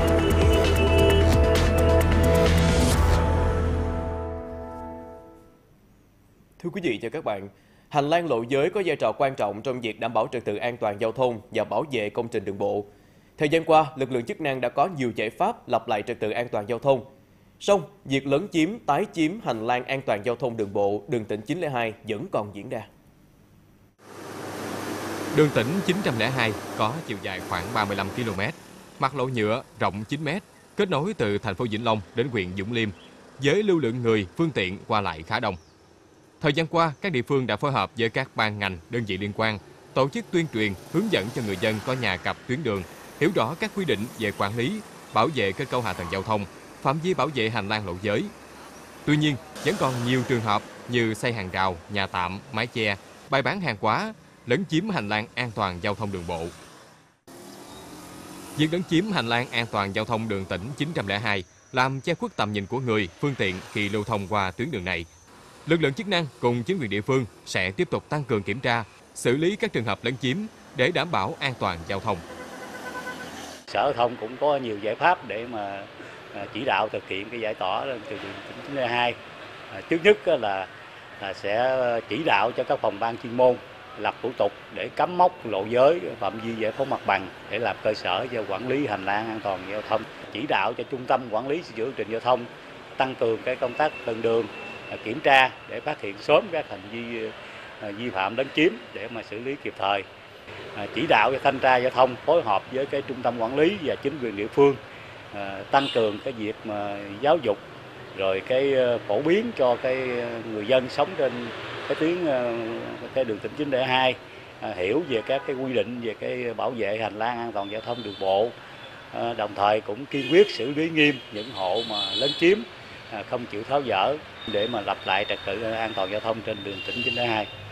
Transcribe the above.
Thưa quý vị và các bạn, hành lang lộ giới có vai trò quan trọng trong việc đảm bảo trật tự an toàn giao thông và bảo vệ công trình đường bộ. Thời gian qua, lực lượng chức năng đã có nhiều giải pháp lập lại trật tự an toàn giao thông. Song, việc lấn chiếm, tái chiếm hành lang an toàn giao thông đường bộ đường tỉnh 902 vẫn còn diễn ra. Đường tỉnh 902 có chiều dài khoảng 35 km, mặt lộ nhựa rộng 9 m, kết nối từ thành phố Vĩnh Long đến huyện Vũng Liêm, với lưu lượng người, phương tiện qua lại khá đông. Thời gian qua, các địa phương đã phối hợp với các ban ngành, đơn vị liên quan, tổ chức tuyên truyền, hướng dẫn cho người dân có nhà cặp tuyến đường, hiểu rõ các quy định về quản lý, bảo vệ kết cấu hạ tầng giao thông, phạm vi bảo vệ hành lang lộ giới. Tuy nhiên, vẫn còn nhiều trường hợp như xây hàng rào, nhà tạm, mái che, bày bán hàng hóa, lấn chiếm hành lang an toàn giao thông đường bộ. Việc lấn chiếm hành lang an toàn giao thông đường tỉnh 902 làm che khuất tầm nhìn của người, phương tiện khi lưu thông qua tuyến đường này. Lực lượng chức năng cùng chính quyền địa phương sẽ tiếp tục tăng cường kiểm tra, xử lý các trường hợp lấn chiếm để đảm bảo an toàn giao thông. Sở Giao thông cũng có nhiều giải pháp để mà chỉ đạo thực hiện cái giải tỏa từ đường tỉnh 902. Trước nhất là sẽ chỉ đạo cho các phòng ban chuyên môn lập thủ tục để cắm mốc lộ giới phạm vi giải phóng mặt bằng để làm cơ sở cho quản lý hành lang an toàn giao thông. Chỉ đạo cho trung tâm quản lý sửa chữa công trình giao thông tăng cường cái công tác từng đường kiểm tra để phát hiện sớm các hành vi vi phạm lấn chiếm để mà xử lý kịp thời. Chỉ đạo cho thanh tra giao thông phối hợp với cái trung tâm quản lý và chính quyền địa phương tăng cường cái việc mà giáo dục rồi cái phổ biến cho cái người dân sống trên cái tuyến cái đường tỉnh 902 hiểu về các cái quy định về cái bảo vệ hành lang an toàn giao thông đường bộ, đồng thời cũng kiên quyết xử lý nghiêm những hộ mà lấn chiếm không chịu tháo dỡ để mà lập lại trật tự an toàn giao thông trên đường tỉnh 902.